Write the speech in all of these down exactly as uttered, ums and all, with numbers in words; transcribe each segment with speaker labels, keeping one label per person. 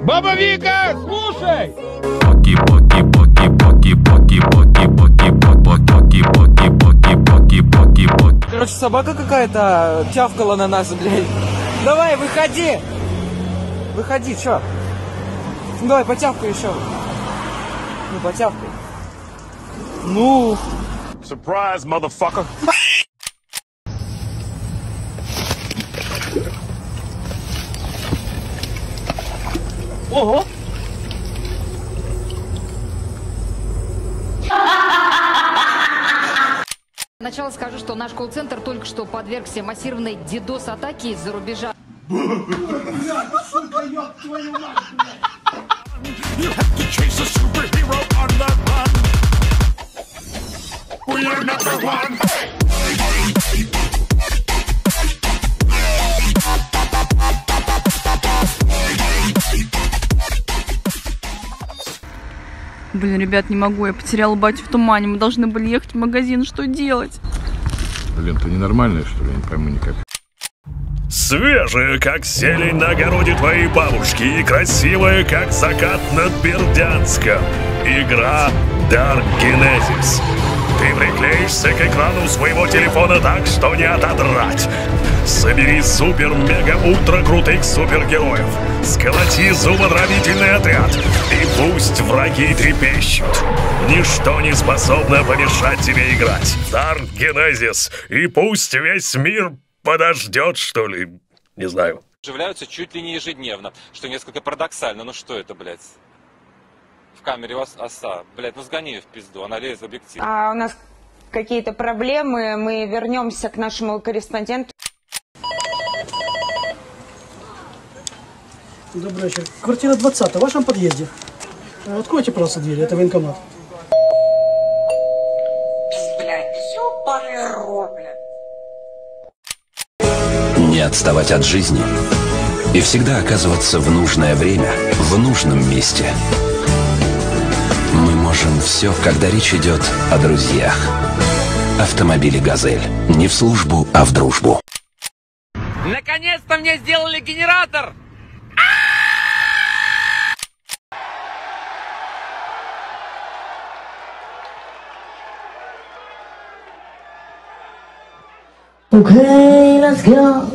Speaker 1: Баба Вика, слушай!
Speaker 2: Короче, собака какая-то тявкала на нас, блядь. Давай, выходи! Выходи, чё? Ну, давай, потявкай еще. Ну, потявкай. Ну...
Speaker 1: Surprise, motherfucker!
Speaker 2: Ого!
Speaker 3: Сначала скажу, что наш колл-центр только что подвергся массированной дидос-атаке из-за рубежа.
Speaker 4: Блин, ребят, не могу, я потеряла батю в тумане, мы должны были ехать в магазин, что делать?
Speaker 5: Блин, ты ненормальная, что ли? Я не пойму никак.
Speaker 6: Свежая, как зелень на огороде твоей бабушки, и красивая, как закат над Бердянском. Игра Dark Genesis. Ты приклеишься к экрану своего телефона так, что не отодрать. Собери супер-мега-ультра крутых супергероев. Сколоти зубодробительный отряд. И пусть враги трепещут. Ничто не способно помешать тебе играть. Dark Genesis. И пусть весь мир подождет, что ли. Не знаю.
Speaker 7: Оживляются чуть ли не ежедневно, что несколько парадоксально. Ну что это, блядь? В камере оса. Блядь, ну сгони ее в пизду, она лезет в объектив.
Speaker 8: А у нас какие-то проблемы, мы вернемся к нашему корреспонденту.
Speaker 9: Добрый вечер. Квартира двадцатая, в вашем подъезде. Откройте просто дверь, это военкомат.
Speaker 8: Блядь, ёбаный рот, блядь.
Speaker 10: Не отставать от жизни и всегда оказываться в нужное время, в нужном месте. Мы можем все, когда речь идет о друзьях. Автомобили «Газель». Не в службу, а в дружбу.
Speaker 2: Наконец-то мне сделали генератор!
Speaker 11: Okay, let's go.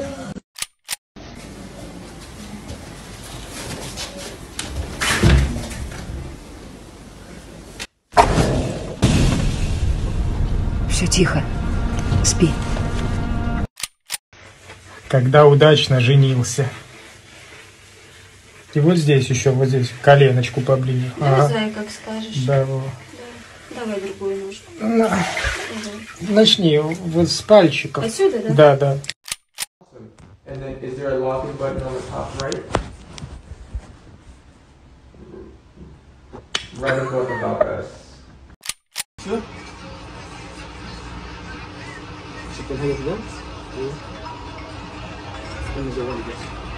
Speaker 3: Все тихо. Спи.
Speaker 12: Когда удачно женился. И вот здесь еще, вот здесь, коленочку поближе.
Speaker 13: Давай, ага. Зай, как скажешь.
Speaker 12: Да, вот.
Speaker 13: Да. Давай другую ножку.
Speaker 12: На.
Speaker 13: Угу.
Speaker 12: Начни вот с пальчиков.
Speaker 13: Отсюда, да?
Speaker 12: Да, да.
Speaker 14: And then is there a locking button on the top right? Right above about us.
Speaker 9: Все? Теперь надо туда? И не заводить.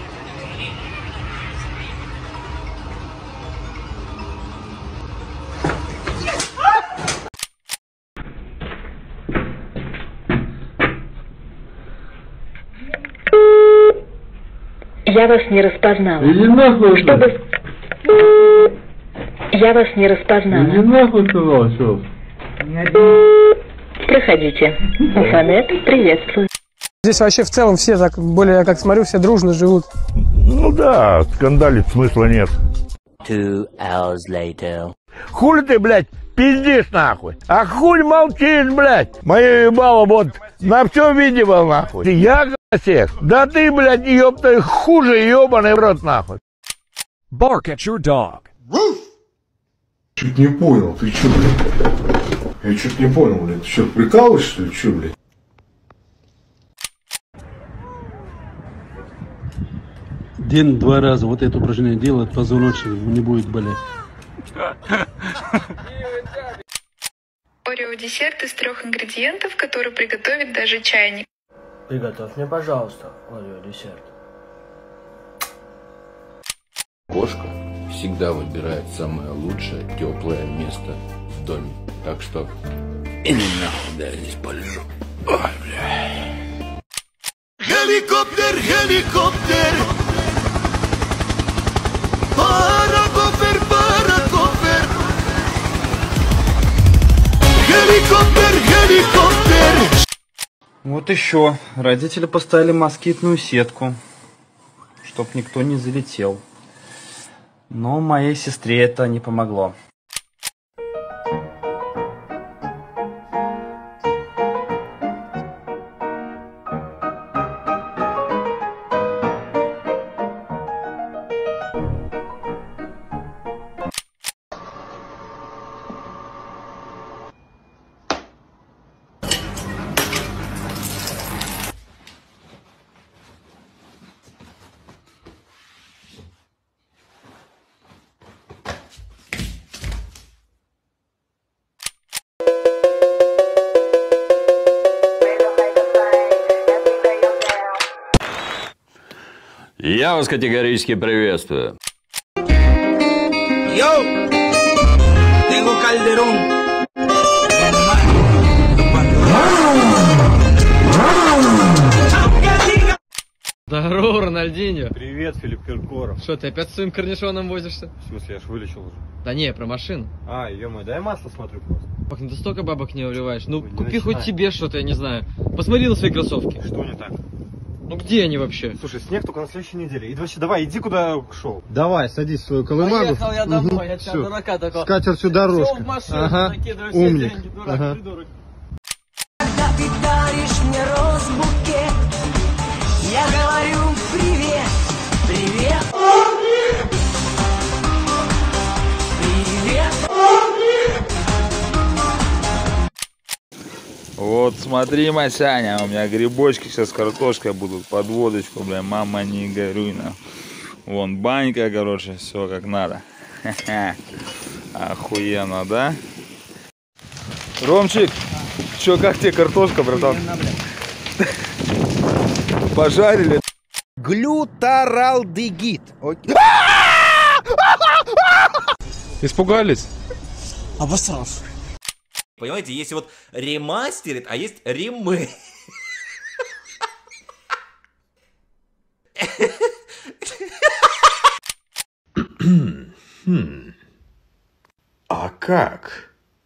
Speaker 15: Я вас не распознала.
Speaker 5: Иди нахуй,
Speaker 15: Чтобы... Я вас не распознала.
Speaker 5: Иди нахуй, сказал, что?
Speaker 15: Проходите. Уфанет, приветствую.
Speaker 12: Здесь вообще в целом все, так более, я как смотрю, все дружно живут.
Speaker 5: Ну да, скандалить смысла нет.
Speaker 16: Two hours later.
Speaker 5: Хули ты, блядь, пиздишь нахуй? А хуй молчишь, блядь? Мое ебало вот на всем виде был нахуй. Я всех. Да ты, блядь, ёпта, хуже ебаный в рот нахуй.
Speaker 17: Bark at your dog.
Speaker 18: Чуть не понял, ты чё, блядь? Я чуть не понял, блядь. Ты что, прикалываешься, что ли? Чё, блядь?
Speaker 9: День два раза вот это упражнение делает, позвоночник не будет болеть.
Speaker 19: Орео-десерт из трех ингредиентов, который приготовит даже чайник.
Speaker 20: Приготовь мне, пожалуйста, орео-десерт.
Speaker 4: Кошка всегда выбирает самое лучшее, теплое место в доме. Так что и не нахуй, да, я здесь полежу. Ой, бля.
Speaker 2: Helicopter, helicopter. Oh.
Speaker 21: Геликоптер, геликоптер.
Speaker 22: Вот еще. Родители поставили москитную сетку, чтоб никто не залетел. Но моей сестре это не помогло.
Speaker 4: Я вас категорически приветствую.
Speaker 21: Yo, tengo Calderón.
Speaker 2: Здорово, Рональдинho.
Speaker 23: Привет, Филипп Киркоров.
Speaker 2: Что, ты опять с своим корнишоном возишься?
Speaker 23: В смысле, я ж вылечил уже.
Speaker 2: Да не, про машину.
Speaker 23: А, ё-моё, дай масло смотрю просто.
Speaker 2: Ох, ну ты столько бабок не вливаешь. Ну,
Speaker 23: Ой,
Speaker 2: купи
Speaker 23: начинай.
Speaker 2: хоть себе что-то, я не знаю. Посмотри на свои кроссовки.
Speaker 23: Что не так?
Speaker 2: Ну где они вообще?
Speaker 23: Слушай, снег только на следующей неделе. И вообще, давай, иди куда шел. Давай, садись в свою колымагу.
Speaker 2: Поехал я домой,
Speaker 23: Угу,
Speaker 2: я тебя
Speaker 23: всё.
Speaker 2: дурака такого.
Speaker 23: Скатертью дорожка.
Speaker 2: Сел в машину,
Speaker 23: Ага,
Speaker 2: накидываю все
Speaker 23: умник.
Speaker 2: деньги, дурак,
Speaker 23: Ага.
Speaker 2: придурок.
Speaker 21: Когда ты даришь мне розбукет, я говорю привет, привет, привет.
Speaker 24: Вот смотри, Масяня, у меня грибочки сейчас с картошкой будут под водочку, бля, мама не горюй, на. Вон банька, короче, все как надо. Охуенно, да? Ромчик, чё, как тебе картошка, братан? Пожарили?
Speaker 21: Глютаралдегид.
Speaker 24: Испугались?
Speaker 21: Обосрался.
Speaker 25: Понимаете, есть вот ремастерит, а есть ремы.
Speaker 18: А как?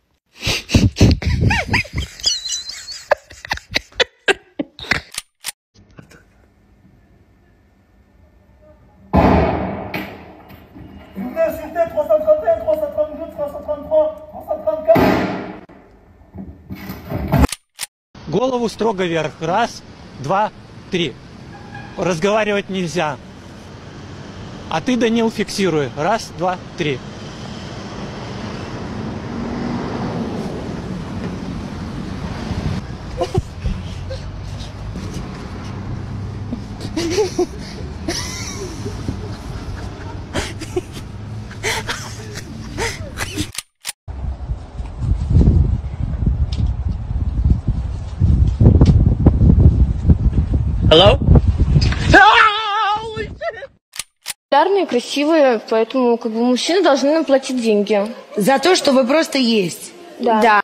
Speaker 26: Голову строго вверх. Раз, два, три. Разговаривать нельзя. А ты, Данил, фиксируй. Раз, два, три.
Speaker 2: Hello?
Speaker 27: Популярные, красивые, поэтому как бы мужчины должны нам платить деньги.
Speaker 11: За то, чтобы просто есть.
Speaker 27: Да.
Speaker 11: Да.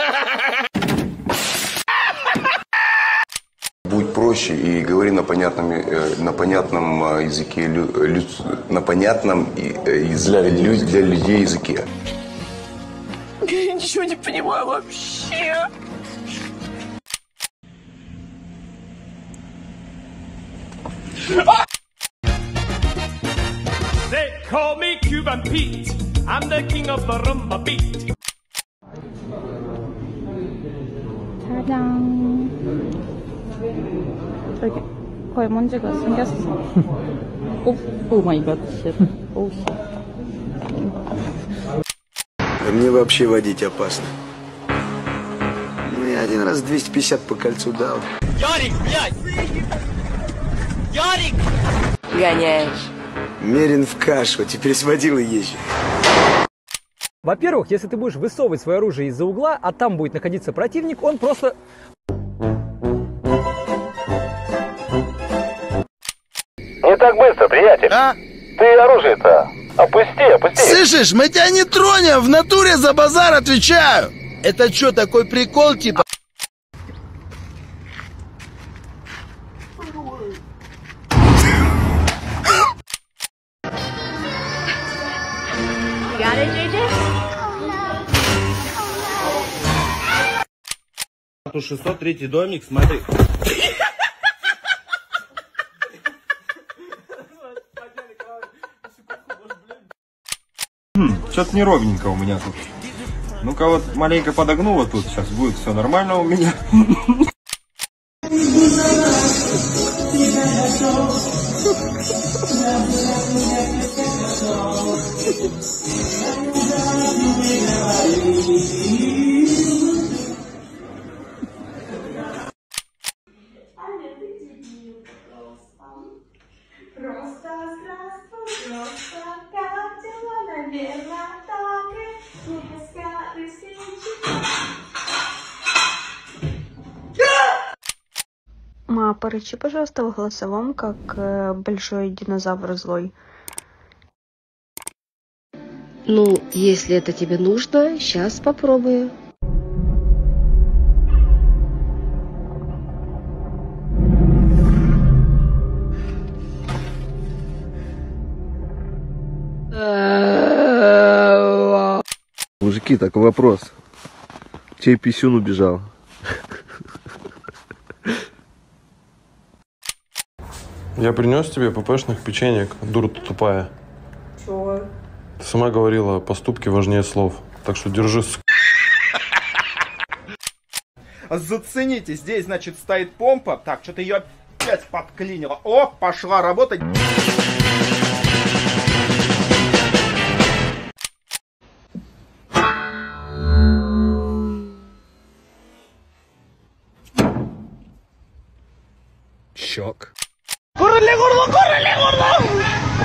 Speaker 28: Будь проще и говори на понятном, э, на понятном э, языке, лю, лю, на понятном э, из, для, лю, для людей языке.
Speaker 21: Я ничего не понимаю вообще.
Speaker 1: They call me Cuban Pete. I'm the king of the rumba beat.
Speaker 29: 짜잔. 저기 거의 먼지가 생겼어. 오, 오 마이 갓. 오,
Speaker 21: Да мне вообще водить опасно. Ну, я один раз двести пятьдесят по кольцу дал.
Speaker 2: Ярик, блядь! Ярик!
Speaker 21: Гоняешь. Мерин в кашу, теперь с водилой езжу.
Speaker 30: Во-первых, если ты будешь высовывать свое оружие из-за угла, а там будет находиться противник, он просто...
Speaker 21: Не так быстро, приятель. А? Ты оружие-то опусти, опусти. Слышишь, мы тебя не тронем, в натуре за базар отвечаю. Это что, такой прикол типа?
Speaker 27: You got it, J J?
Speaker 21: Тут шестьсот третий домик, смотри.
Speaker 23: Что-то неровненько у меня тут. Ну-ка вот маленько подогнуло тут, сейчас будет все нормально у меня.
Speaker 3: Просто здравствуй, просто как дела, наверное, так и не пускай
Speaker 6: Ма, порычи, пожалуйста, в голосовом, как э, большой динозавр злой.
Speaker 7: Ну, если это тебе нужно, сейчас попробую.
Speaker 8: Мужики, такой вопрос. Чей писюн убежал?
Speaker 10: Я принес тебе ппшных печенек, дура ты тупая.
Speaker 3: Чего?
Speaker 10: Ты сама говорила, поступки важнее слов. Так что держи, с***.
Speaker 21: Зацените, здесь, значит, стоит помпа. Так, что-то ее опять подклинило. О, пошла работать.
Speaker 8: Щек.
Speaker 3: ¡Córrele, gordo! ¡Córrele, gordo!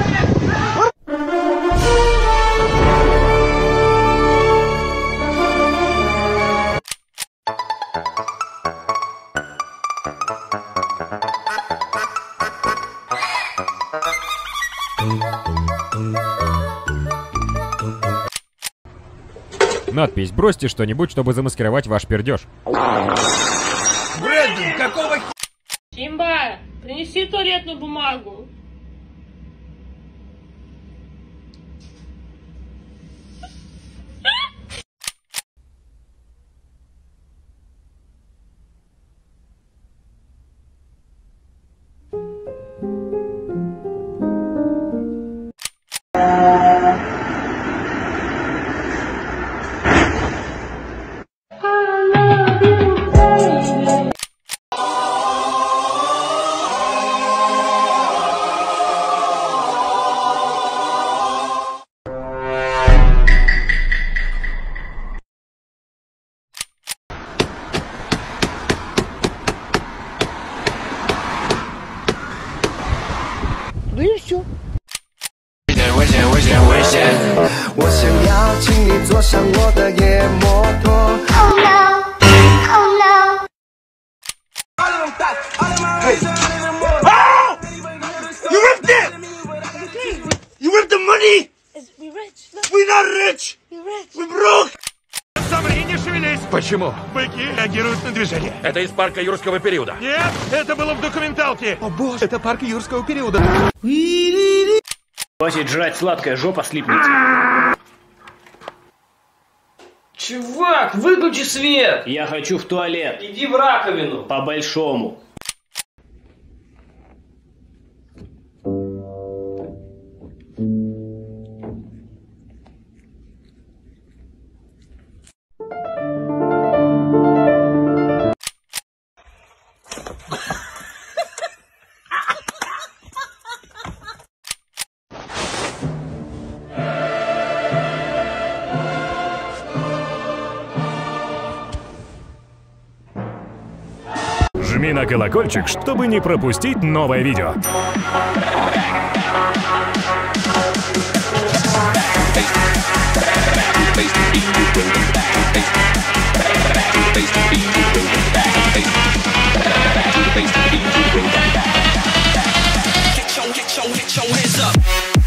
Speaker 12: Надпись: бросьте что-нибудь, чтобы замаскировать ваш пердеж.
Speaker 3: Брэндон, какого х...
Speaker 27: Симба, принеси туалетную бумагу.
Speaker 3: Ну и все. 我想要请你坐上我的野摩托。Oh no! Oh no! Hey! Oh! You ripped it! You ripped the money! We rich. We're not rich. We're broke.
Speaker 1: Замри, не шевелись!
Speaker 8: Почему?
Speaker 1: Быки реагируют на движение.
Speaker 8: Это из парка юрского периода.
Speaker 1: Нет, это было в документалке.
Speaker 8: О боже, это парк юрского периода.
Speaker 20: Хватит жрать сладкое, жопа слипнет.
Speaker 2: Чувак, выключи свет!
Speaker 20: Я хочу в туалет.
Speaker 2: Иди в раковину.
Speaker 20: По-большому.
Speaker 17: Жми на колокольчик, чтобы не пропустить новое видео.
Speaker 3: Get your, get your, get your hands up.